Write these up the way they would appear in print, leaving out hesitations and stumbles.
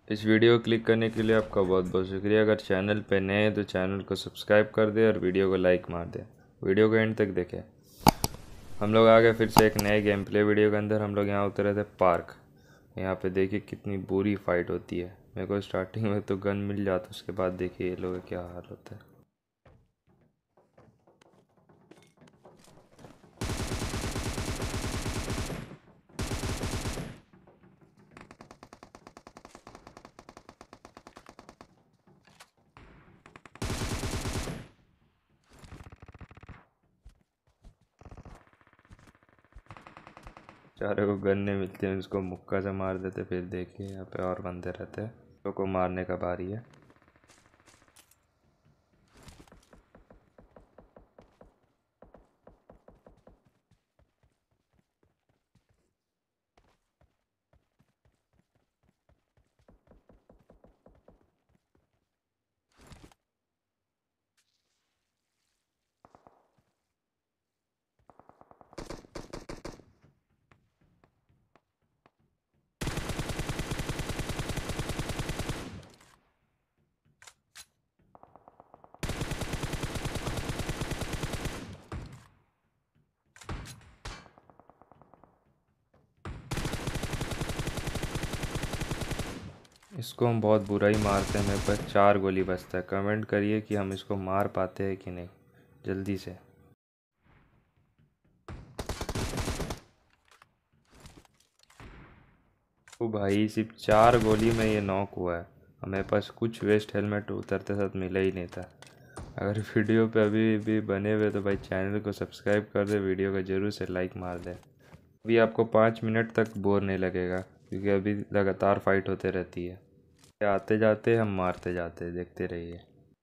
इस वीडियो को क्लिक करने के लिए आपका बहुत बहुत शुक्रिया। अगर चैनल पे नए हैं तो चैनल को सब्सक्राइब कर दे और वीडियो को लाइक मार दे। वीडियो को एंड तक देखें। हम लोग आ गए फिर से एक नए गेम प्ले वीडियो के अंदर। हम लोग यहाँ उतरे थे पार्क। यहाँ पे देखिए कितनी बुरी फाइट होती है। मेरे को स्टार्टिंग में तो गन मिल जाता, उसके बाद देखिए ये लोग का क्या हाल होता है। चारों को गन नहीं मिलती है, उसको मुक्का से मार देते। फिर देखिए यहाँ पे और बंदे रहते हैं, तो को मारने का बारी है। इसको हम बहुत बुरा ही मारते हैं। मेरे पास 4 गोली बचता है। कमेंट करिए कि हम इसको मार पाते हैं कि नहीं, जल्दी से। ओ भाई, सिर्फ 4 गोली में ये नॉक हुआ है। हमें पास कुछ वेस्ट हेलमेट उतरते साथ मिला ही नहीं था। अगर वीडियो पे अभी भी बने हुए तो भाई चैनल को सब्सक्राइब कर दे, वीडियो को ज़रूर से लाइक मार दे। अभी आपको 5 मिनट तक बोर नहीं लगेगा, क्योंकि अभी लगातार फाइट होते रहती है। आते जाते हम मारते जाते, देखते रहिए।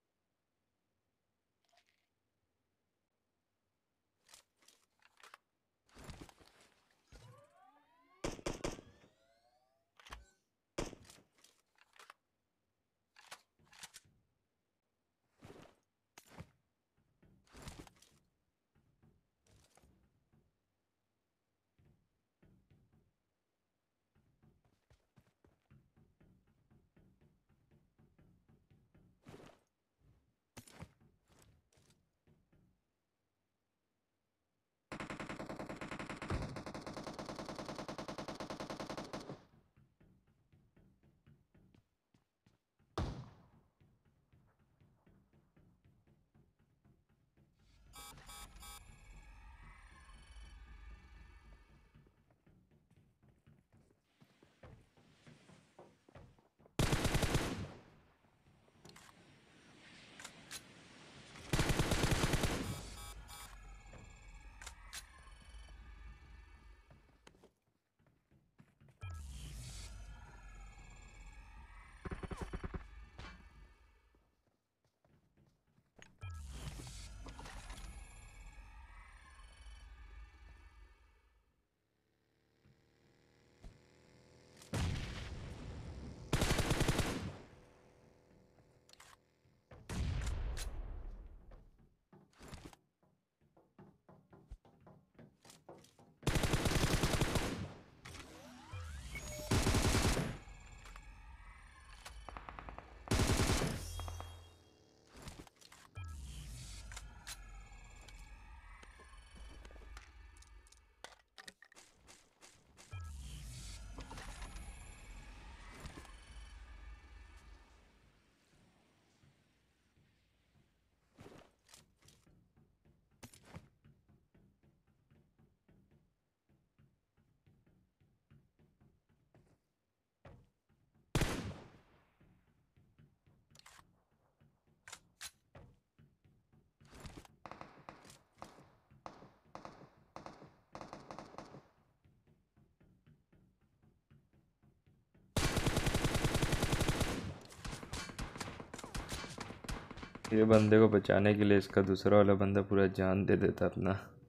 ये बंदे को बचाने के लिए इसका दूसरा वाला बंदा पूरा जान दे देता अपना।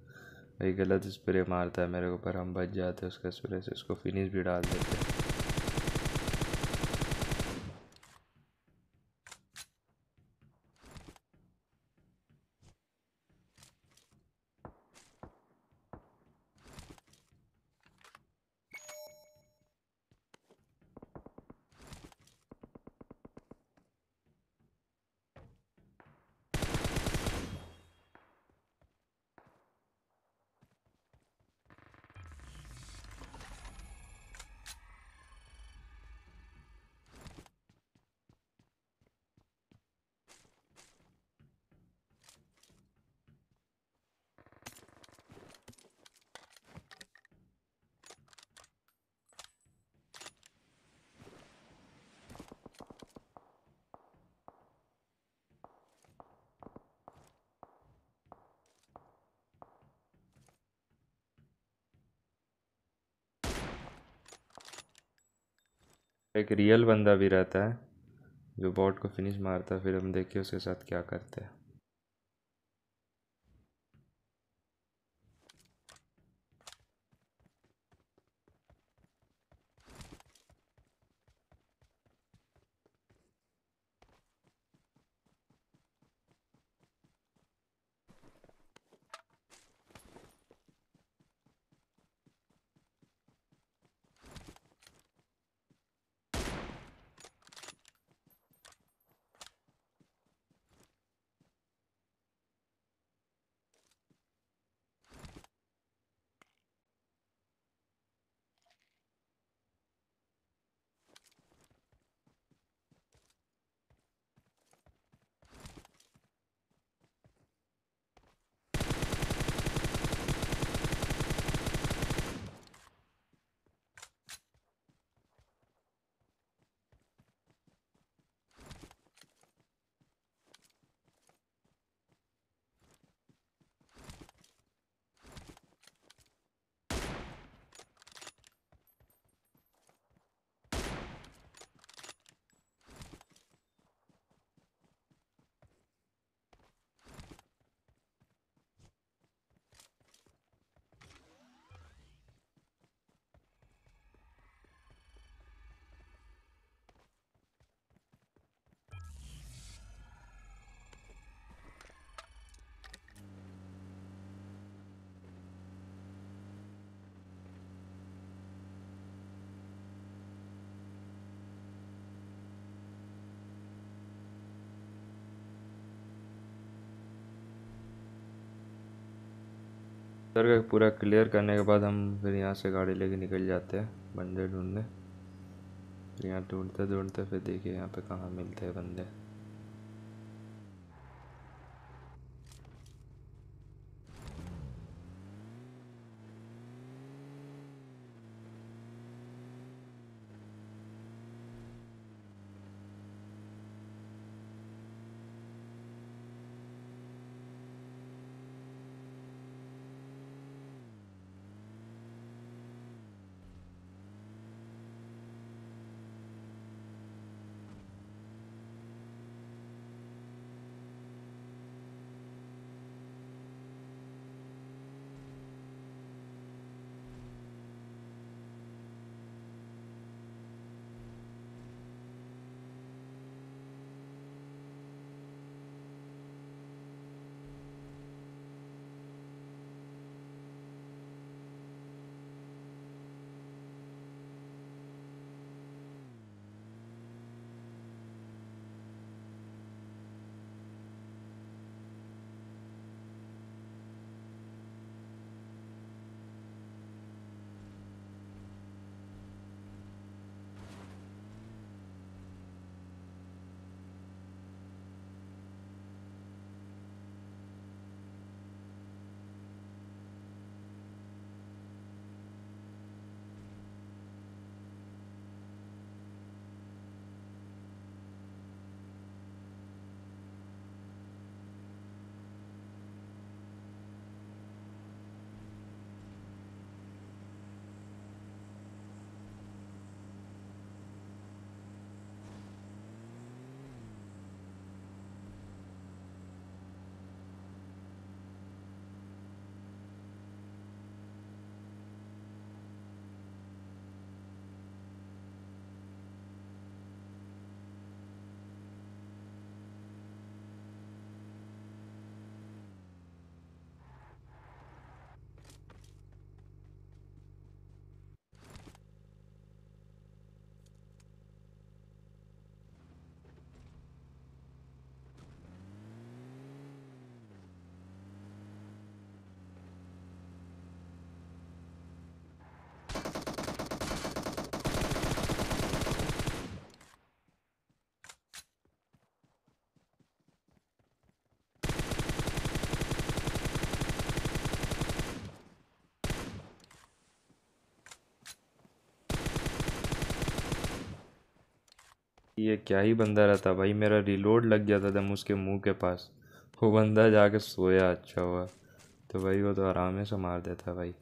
भाई गलत स्प्रे मारता है मेरे ऊपर, हम बच जाते उसका स्प्रे से, उसको फिनिश भी डाल देते। एक रियल बंदा भी रहता है जो बॉट को फिनिश मारता है, फिर हम देखिए उसके साथ क्या करते हैं। सर का पूरा क्लियर करने के बाद हम फिर यहाँ से गाड़ी लेके निकल जाते हैं बंदे ढूंढने। फिर यहाँ ढूंढते ढूंढते फिर देखिए यहाँ पे कहाँ मिलते हैं बंदे। ये क्या ही बंदा रहता भाई, मेरा रिलोड लग गया था दम उसके मुंह के पास। वो बंदा जाके सोया, अच्छा हुआ। तो भाई वो तो आराम से मार देता भाई।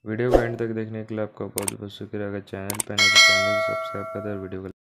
वीडियो को एंड तक देखने के लिए आपका बहुत बहुत शुक्रिया। अगर चैनल पर नए तो चैनल को सब्सक्राइब कर दे और वीडियो को